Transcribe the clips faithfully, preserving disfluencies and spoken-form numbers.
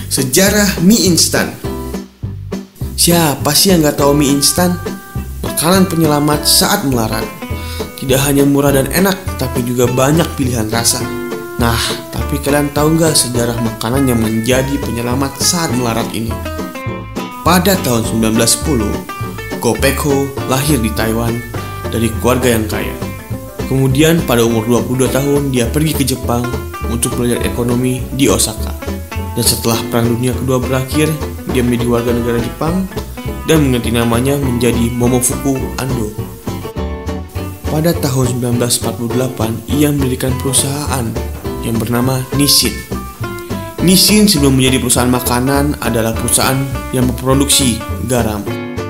Sejarah mie instan. Siapa sih yang gak tahu mie instan? Makanan penyelamat saat melarat. Tidak hanya murah dan enak, tapi juga banyak pilihan rasa. Nah, tapi kalian tahu gak sejarah makanan yang menjadi penyelamat saat melarat ini? Pada tahun sembilan belas sepuluh, Go Pek Ho lahir di Taiwan dari keluarga yang kaya. Kemudian pada umur dua puluh dua tahun, dia pergi ke Jepang untuk belajar ekonomi di Osaka. Dan setelah Perang Dunia Kedua berakhir, dia menjadi warga negara Jepang dan mengganti namanya menjadi Momofuku Ando. Pada tahun sembilan belas empat puluh delapan, ia mendirikan perusahaan yang bernama Nissin. Nissin sebelum menjadi perusahaan makanan adalah perusahaan yang memproduksi garam.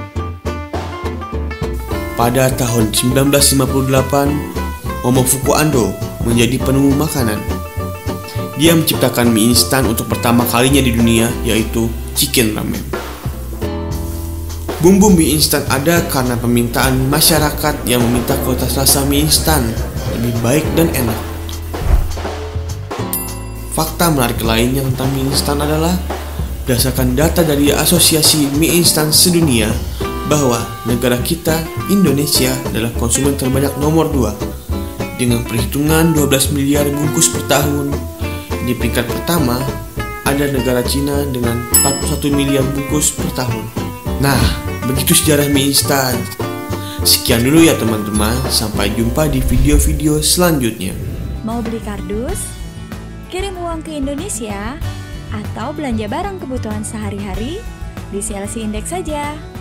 Pada tahun sembilan belas lima puluh delapan, Momofuku Ando menjadi penemu makanan. Dia menciptakan mie instan untuk pertama kalinya di dunia, yaitu chicken ramen. Bumbu mie instan ada karena permintaan masyarakat yang meminta kualitas rasa mie instan lebih baik dan enak. Fakta menarik lainnya tentang mie instan adalah berdasarkan data dari Asosiasi Mie Instan Sedunia bahwa negara kita, Indonesia, adalah konsumen terbanyak nomor dua dengan perhitungan dua belas miliar bungkus per tahun. Di peringkat pertama ada negara Cina dengan empat puluh satu miliar bungkus per tahun. Nah, begitu sejarah mie instan. Sekian dulu ya teman-teman, sampai jumpa di video-video selanjutnya. Mau beli kardus? Kirim uang ke Indonesia? Atau belanja barang kebutuhan sehari-hari? Di C L C Index saja.